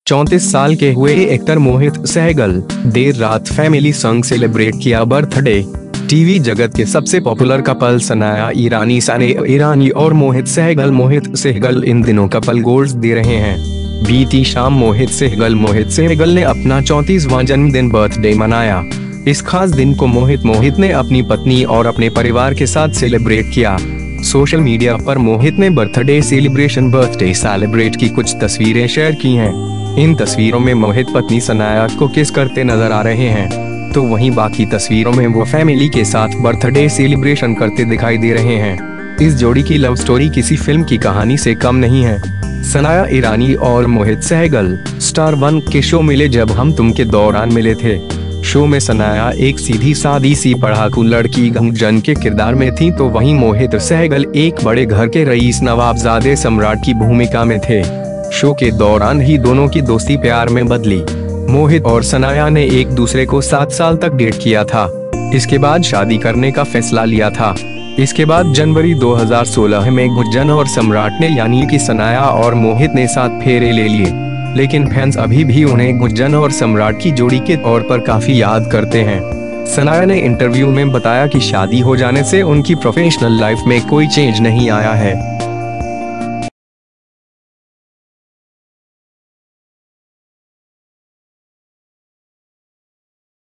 34 साल के हुए एक्टर मोहित सहगल देर रात फैमिली संग सेलिब्रेट किया बर्थडे। टीवी जगत के सबसे पॉपुलर कपल सनाया ईरानी और मोहित सहगल इन दिनों कपल गोल्स दे रहे हैं। बीती शाम मोहित सहगल ने अपना 34वां जन्मदिन बर्थडे मनाया। इस खास दिन को मोहित ने अपनी पत्नी और अपने परिवार के साथ सेलिब्रेट किया। सोशल मीडिया पर मोहित ने बर्थडे सेलिब्रेट की कुछ तस्वीरें शेयर की हैं। इन तस्वीरों में मोहित पत्नी सनाया को किस करते नजर आ रहे हैं, तो वहीं बाकी तस्वीरों में वो फैमिली के साथ बर्थडे सेलिब्रेशन करते दिखाई दे रहे हैं। इस जोड़ी की लव स्टोरी किसी फिल्म की कहानी से कम नहीं है। सनाया ईरानी और मोहित सहगल स्टार 1 के शो मिले जब हम तुम के दौरान मिले थे। शो में सनाया एक सीधी सादी सी पढ़ाकू लड़की गंगजन के किरदार में थी, तो वहीं मोहित सहगल एक बड़े घर के रईस नवाबजादे सम्राट की भूमिका में थे। शो के दौरान ही दोनों की दोस्ती प्यार में बदली। मोहित और सनाया ने एक दूसरे को 7 साल तक डेट किया था। इसके बाद शादी करने का फैसला लिया था। इसके बाद जनवरी 2016 में गुंजन और सम्राट ने यानी कि सनाया और मोहित ने 7 फेरे ले लिए, लेकिन फैंस अभी भी उन्हें गुंजन और सम्राट की जोड़ी के तौर पर काफी याद करते हैं। सनाया ने इंटरव्यू में बताया कि शादी हो जाने से उनकी प्रोफेशनल लाइफ में कोई चेंज नहीं आया है।